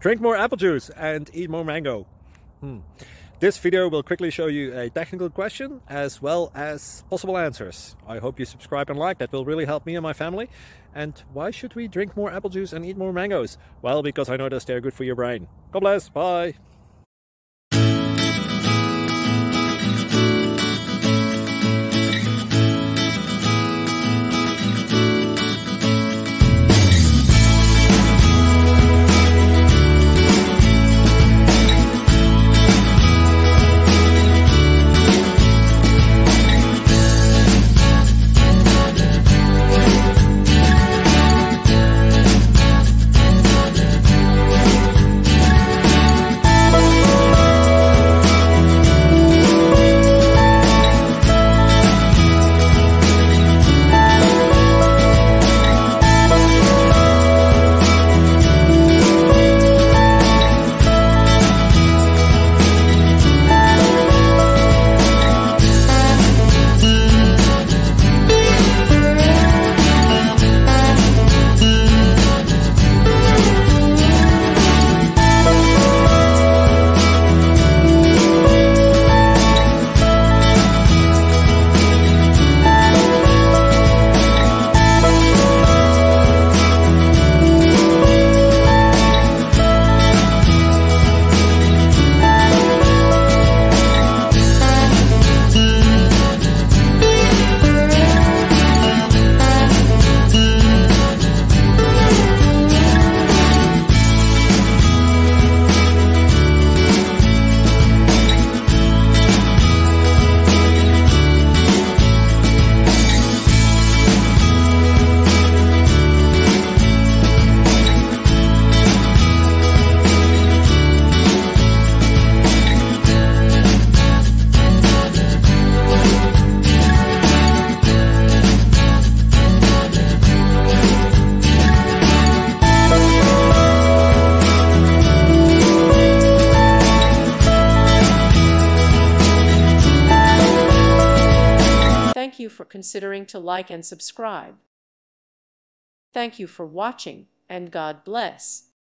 Drink more apple juice and eat more mango. This video will quickly show you a technical question as well as possible answers. I hope you subscribe and like, that will really help me and my family. And why should we drink more apple juice and eat more mangoes? Well, because I noticed they're good for your brain. God bless, bye! Thank you for considering to like and subscribe. Thank you for watching, and God bless.